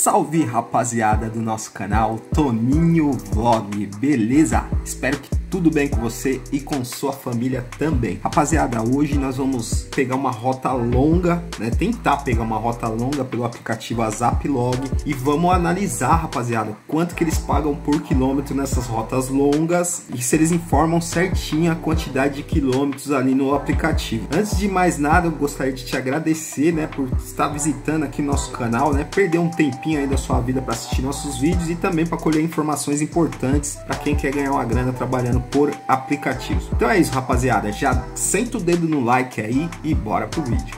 Salve rapaziada do nosso canal Toninho Vlog, beleza? Espero que tudo bem com você e com sua família também. Rapaziada, hoje nós vamos pegar uma rota longa, né? Tentar pegar uma rota longa pelo aplicativo Zaplog e vamos analisar, rapaziada, quanto que eles pagam por quilômetro nessas rotas longas e se eles informam certinho a quantidade de quilômetros ali no aplicativo. Antes de mais nada, eu gostaria de te agradecer, né, por estar visitando aqui o nosso canal, né? Perder um tempinho aí da sua vida para assistir nossos vídeos e também para colher informações importantes para quem quer ganhar uma grana trabalhando por aplicativos. Então é isso, rapaziada, já senta o dedo no like aí e bora pro vídeo.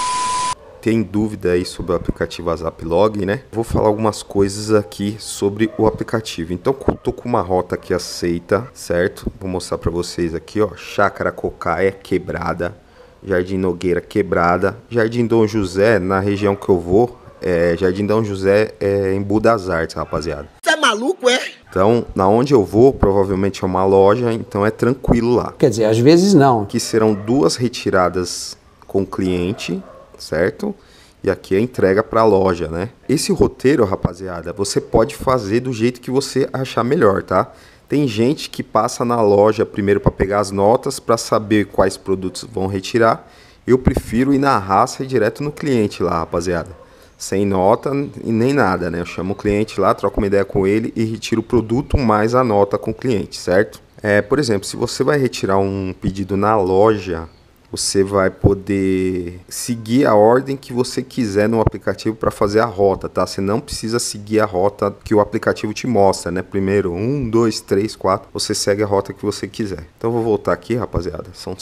Tem dúvida aí sobre o aplicativo Zaplog, né? Vou falar algumas coisas aqui sobre o aplicativo. Então, tô com uma rota aqui aceita, certo? Vou mostrar para vocês aqui, ó. Chácara Cocaia Quebrada, Jardim Nogueira Quebrada, Jardim Dom José, na região que eu vou, Jardim Dom José em Buda das Artes, rapaziada. Você é maluco, é? Então, na onde eu vou, provavelmente é uma loja, então é tranquilo lá. Quer dizer, às vezes não. Aqui serão duas retiradas com o cliente, certo? E aqui é a entrega para a loja, né? Esse roteiro, rapaziada, você pode fazer do jeito que você achar melhor, tá? Tem gente que passa na loja primeiro para pegar as notas, para saber quais produtos vão retirar. Eu prefiro ir na raça e direto no cliente lá, rapaziada. Sem nota e nem nada, né? Eu chamo o cliente lá, troco uma ideia com ele e retiro o produto mais a nota com o cliente, certo? Por exemplo, se você vai retirar um pedido na loja, você vai poder seguir a ordem que você quiser no aplicativo para fazer a rota, tá? Você não precisa seguir a rota que o aplicativo te mostra, né? Primeiro, 1, 2, 3, 4, você segue a rota que você quiser. Então, eu vou voltar aqui, rapaziada. São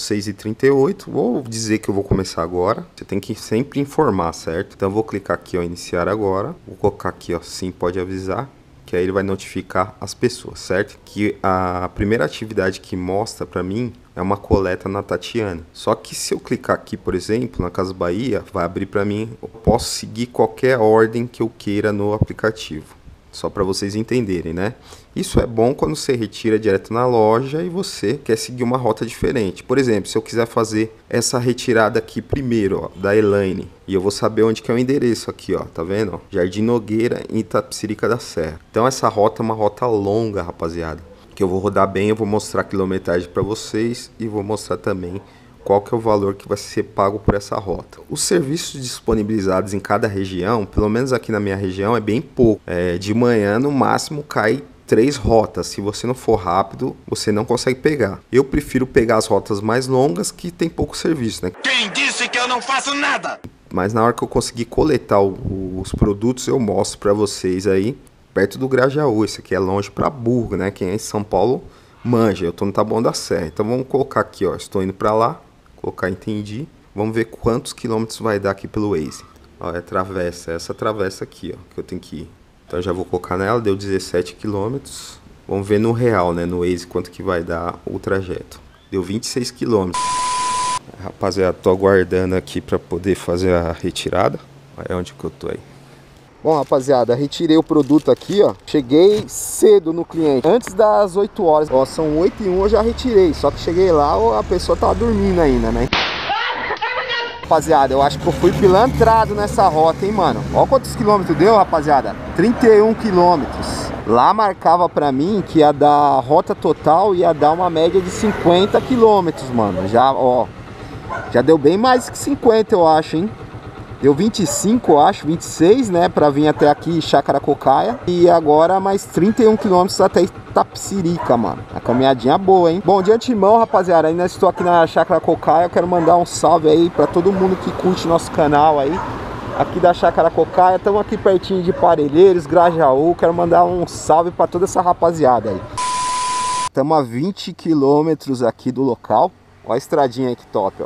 6h38, vou dizer que eu vou começar agora. Você tem que sempre informar, certo? Então, eu vou clicar aqui, ó, iniciar agora. Vou colocar aqui, ó, sim, pode avisar. Que aí ele vai notificar as pessoas, certo? Que a primeira atividade que mostra para mim é uma coleta na Tatiana. Só que se eu clicar aqui, por exemplo, na Casa Bahia, vai abrir para mim, eu posso seguir qualquer ordem que eu queira no aplicativo. Só para vocês entenderem, né? Isso é bom quando você retira direto na loja e você quer seguir uma rota diferente. Por exemplo, se eu quiser fazer essa retirada aqui primeiro, ó, da Elaine, e eu vou saber onde que é o endereço aqui, ó, tá vendo? Ó? Jardim Nogueira, em Itapecerica da Serra. Então essa rota é uma rota longa, rapaziada, que eu vou rodar bem, eu vou mostrar a quilometragem para vocês e vou mostrar também qual que é o valor que vai ser pago por essa rota. Os serviços disponibilizados em cada região, pelo menos aqui na minha região, é bem pouco. De manhã, no máximo, cai 3 rotas. Se você não for rápido, você não consegue pegar. Eu prefiro pegar as rotas mais longas, que tem pouco serviço, né? Quem disse que eu não faço nada? Mas na hora que eu conseguir coletar os produtos, eu mostro para vocês aí, perto do Grajaú. Isso aqui é longe para burro, né? Quem é em São Paulo manja. Eu tô no Taboão da Serra. Então vamos colocar aqui, ó. Estou indo para lá. Colocar entendi. Vamos ver quantos quilômetros vai dar aqui pelo Waze. Ó, é travessa, essa travessa aqui, ó, que eu tenho que ir. Então já vou colocar nela, deu 17 quilômetros. Vamos ver no real, né, no Waze, quanto que vai dar o trajeto. Deu 26 quilômetros. Rapaziada, tô aguardando aqui para poder fazer a retirada. Olha onde que eu tô aí. Bom, rapaziada, retirei o produto aqui, ó. Cheguei cedo no cliente, antes das 8 horas. Ó, são 8h01, eu já retirei. Só que cheguei lá, a pessoa tava dormindo ainda, né? Rapaziada, eu acho que eu fui pilantrado nessa rota, hein, mano. Ó quantos quilômetros deu, rapaziada. 31 quilômetros. Lá marcava pra mim que ia dar rota total, ia dar uma média de 50 quilômetros, mano. Já, ó, já deu bem mais que 50, eu acho, hein. Deu 25, eu acho, 26, né, pra vir até aqui, Chácara Cocaia. E agora mais 31 quilômetros até Itapecerica, mano. A caminhadinha boa, hein? Bom, de antemão, rapaziada, ainda estou aqui na Chácara Cocaia. Eu quero mandar um salve aí pra todo mundo que curte nosso canal aí, aqui da Chácara Cocaia. Estamos aqui pertinho de Parelheiros, Grajaú. Quero mandar um salve pra toda essa rapaziada aí. Estamos a 20 quilômetros aqui do local. Olha a estradinha aí que top, ó.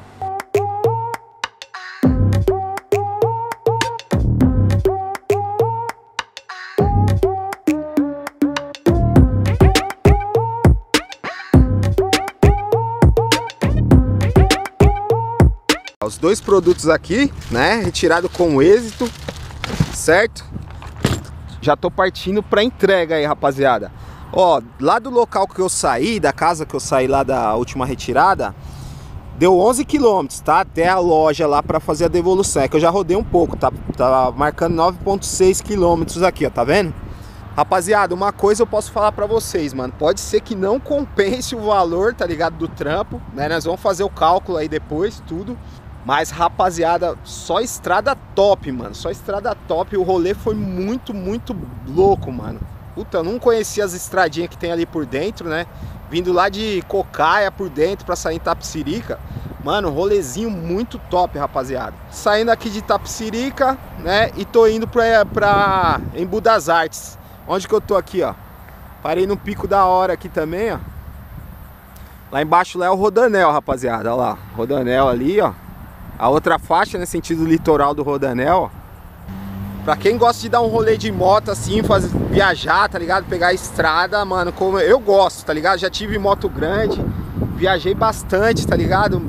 Os dois produtos aqui, né, retirado com êxito, certo? Já tô partindo para entrega aí, rapaziada. Ó, lá do local que eu saí, da casa que eu saí lá da última retirada, Deu 11 km, tá? Até a loja lá pra fazer a devolução. É que eu já rodei um pouco, tá marcando 9,6 km aqui, ó, tá vendo? Rapaziada, uma coisa eu posso falar pra vocês, mano. Pode ser que não compense o valor, tá ligado, do trampo, né? Nós vamos fazer o cálculo aí depois, tudo. Mas, rapaziada, só estrada top, mano. Só estrada top. O rolê foi muito, muito louco, mano. Puta, eu não conhecia as estradinhas que tem ali por dentro, né? Vindo lá de Cocaia por dentro pra sair em Itapecerica. Mano, rolezinho muito top, rapaziada. Saindo aqui de Itapecerica, né? E tô indo pra Embu das Artes. Onde que eu tô aqui, ó? Parei no pico da hora aqui também, ó. Lá embaixo lá é o Rodanel, rapaziada. Olha lá, Rodanel ali, ó. A outra faixa, né? Sentido litoral do Rodanel, ó. Pra quem gosta de dar um rolê de moto assim, viajar, tá ligado? Pegar a estrada, mano, como eu gosto, tá ligado? Já tive moto grande, viajei bastante, tá ligado?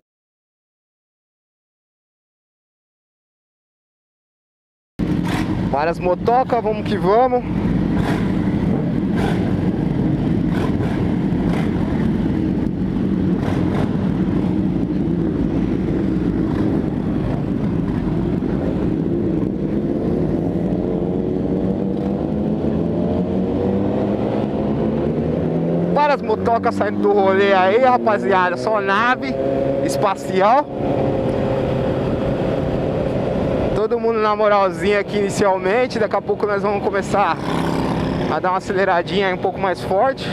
Várias motocas, vamos que vamos. Várias motocas saindo do rolê aí, rapaziada. Só nave espacial. Todo mundo na moralzinha aqui inicialmente. Daqui a pouco nós vamos começar a dar uma aceleradinha aí um pouco mais forte.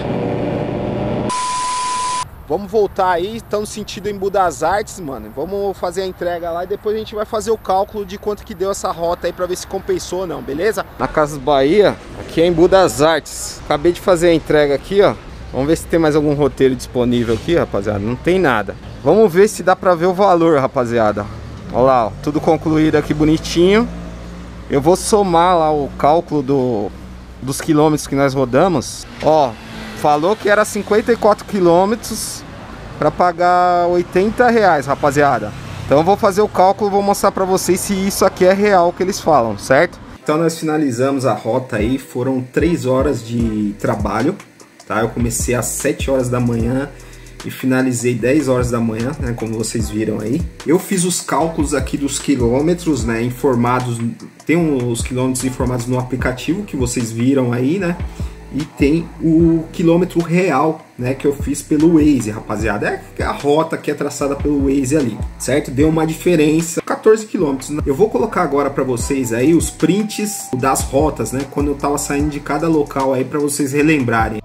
Vamos voltar aí, estamos sentido em Embu das Artes, mano. Vamos fazer a entrega lá e depois a gente vai fazer o cálculo de quanto que deu essa rota aí pra ver se compensou ou não, beleza? Na Casas Bahia, aqui é Embu das Artes. Acabei de fazer a entrega aqui, ó. Vamos ver se tem mais algum roteiro disponível aqui, rapaziada. Não tem nada. Vamos ver se dá pra ver o valor, rapaziada. Olha lá, ó. Tudo concluído aqui bonitinho. Eu vou somar lá o cálculo dos quilômetros que nós rodamos. Ó, falou que era 54 quilômetros pra pagar R$80, rapaziada. Então eu vou fazer o cálculo, vou mostrar pra vocês se isso aqui é real que eles falam, certo? Então nós finalizamos a rota aí. Foram 3 horas de trabalho. Tá, eu comecei às 7 horas da manhã e finalizei 10 horas da manhã, né, como vocês viram aí. Eu fiz os cálculos aqui dos quilômetros, né, informados, tem os quilômetros informados no aplicativo que vocês viram aí, né, e tem o quilômetro real, né, que eu fiz pelo Waze, rapaziada. É a rota que é traçada pelo Waze ali, certo? Deu uma diferença, 14 quilômetros. Eu vou colocar agora para vocês aí os prints das rotas, né, quando eu tava saindo de cada local aí para vocês relembrarem.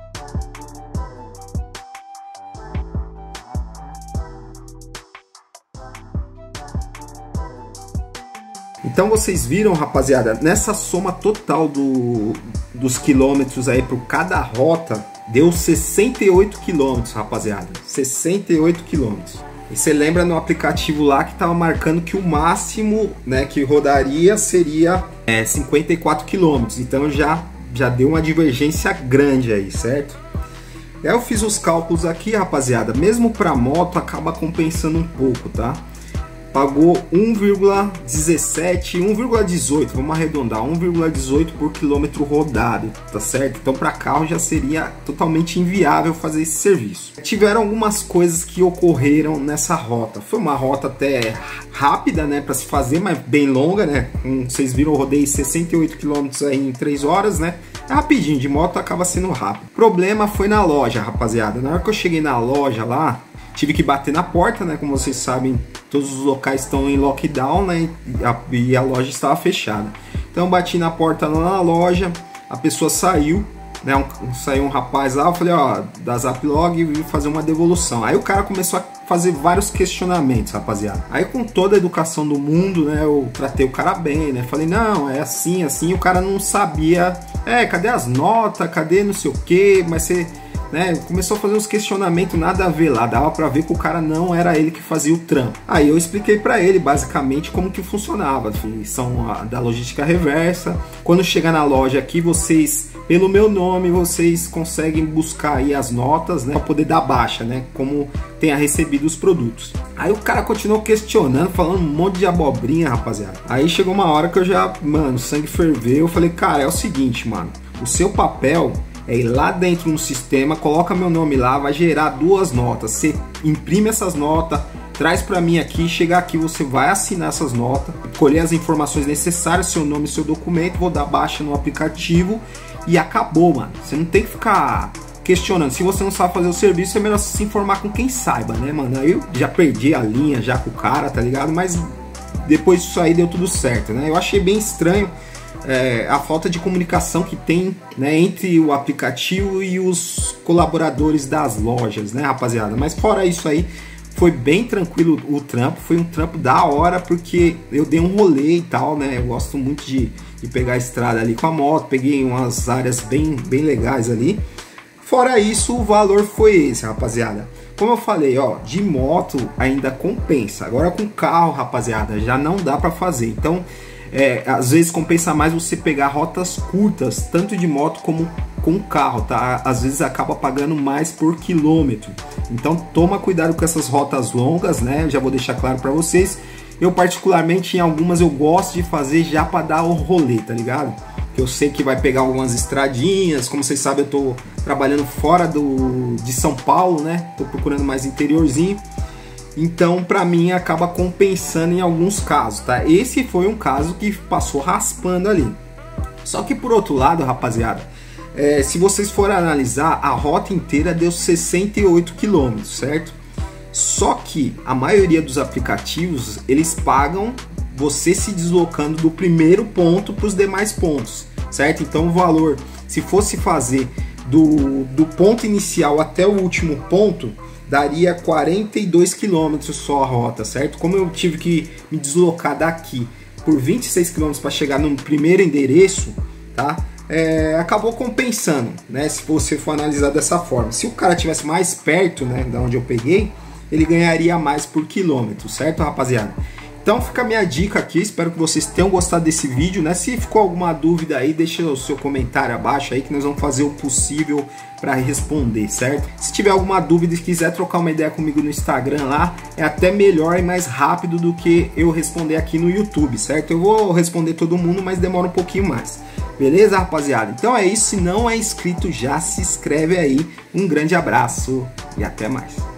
Então vocês viram, rapaziada, nessa soma total dos quilômetros aí por cada rota, deu 68 quilômetros, rapaziada. 68 quilômetros. E você lembra no aplicativo lá que tava marcando que o máximo, né, que rodaria seria 54 quilômetros. Então já deu uma divergência grande aí, certo? Aí eu fiz os cálculos aqui, rapaziada. Mesmo para moto acaba compensando um pouco, tá? Pagou 1,17, 1,18, vamos arredondar, 1,18 por quilômetro rodado, tá certo? Então para carro já seria totalmente inviável fazer esse serviço. Tiveram algumas coisas que ocorreram nessa rota. Foi uma rota até rápida, né, para se fazer, mas bem longa, né? Como vocês viram, eu rodei 68 km aí em 3 horas, né? É rapidinho, de moto acaba sendo rápido. O problema foi na loja, rapaziada. Na hora que eu cheguei na loja lá, tive que bater na porta, né? Como vocês sabem, todos os locais estão em lockdown, né? E a loja estava fechada. Então eu bati na porta lá na loja, a pessoa saiu, né? Saiu um rapaz lá, eu falei, ó, da Zaplog, vim fazer uma devolução. Aí o cara começou a fazer vários questionamentos, rapaziada. Aí com toda a educação do mundo, né? Eu tratei o cara bem, né? Falei, não, é assim, assim. O cara não sabia, cadê as notas, cadê não sei o que, mas você... né, começou a fazer uns questionamentos nada a ver lá, dava pra ver que o cara não era ele que fazia o trampo. Aí eu expliquei pra ele basicamente como que funcionava, são da logística reversa. Quando chegar na loja aqui, vocês, pelo meu nome, vocês conseguem buscar aí as notas, né, pra poder dar baixa, né, como tenha recebido os produtos. Aí o cara continuou questionando, falando um monte de abobrinha, rapaziada. Aí chegou uma hora que eu já, mano, o sangue ferveu. Eu falei, cara, é o seguinte, mano, o seu papel é ir lá dentro no sistema, coloca meu nome lá, vai gerar 2 notas. Você imprime essas notas, traz para mim aqui, chegar aqui, você vai assinar essas notas, colher as informações necessárias, seu nome, seu documento, vou dar baixa no aplicativo e acabou, mano. Você não tem que ficar questionando. Se você não sabe fazer o serviço, é melhor se informar com quem saiba, né, mano? Aí eu já perdi a linha já com o cara, tá ligado? Mas depois disso aí deu tudo certo, né? Eu achei bem estranho a falta de comunicação que tem, né, entre o aplicativo e os colaboradores das lojas, né, rapaziada? Mas fora isso aí, foi bem tranquilo o trampo, foi um trampo da hora, porque eu dei um rolê e tal, né? Eu gosto muito de pegar a estrada ali com a moto, peguei umas áreas bem legais ali. Fora isso, o valor foi esse, rapaziada. Como eu falei, ó, de moto ainda compensa. Agora com carro, rapaziada, já não dá pra fazer. Então, às vezes compensa mais você pegar rotas curtas, tanto de moto como com carro, tá? Às vezes acaba pagando mais por quilômetro. Então toma cuidado com essas rotas longas, né? Eu já vou deixar claro pra vocês. Eu particularmente em algumas eu gosto de fazer já pra dar o rolê, tá ligado? Eu sei que vai pegar algumas estradinhas, como vocês sabem eu tô trabalhando fora de São Paulo, né? Tô procurando mais interiorzinho. Então, pra mim, acaba compensando em alguns casos, tá? Esse foi um caso que passou raspando ali. Só que por outro lado, rapaziada, se vocês forem analisar, a rota inteira deu 68 km, certo? Só que a maioria dos aplicativos, eles pagam você se deslocando do primeiro ponto para os demais pontos, certo? Então o valor, se fosse fazer do ponto inicial até o último ponto, daria 42 km só a rota, certo? Como eu tive que me deslocar daqui por 26 km para chegar no primeiro endereço, tá? Acabou compensando, né? Se você for analisar dessa forma. Se o cara tivesse mais perto, né, da onde eu peguei, ele ganharia mais por quilômetro, certo, rapaziada? Então fica a minha dica aqui, espero que vocês tenham gostado desse vídeo, né? Se ficou alguma dúvida aí, deixa o seu comentário abaixo aí que nós vamos fazer o possível para responder, certo? Se tiver alguma dúvida e quiser trocar uma ideia comigo no Instagram lá, é até melhor e mais rápido do que eu responder aqui no YouTube, certo? Eu vou responder todo mundo, mas demora um pouquinho mais. Beleza, rapaziada? Então é isso, se não é inscrito, já se inscreve aí. Um grande abraço e até mais.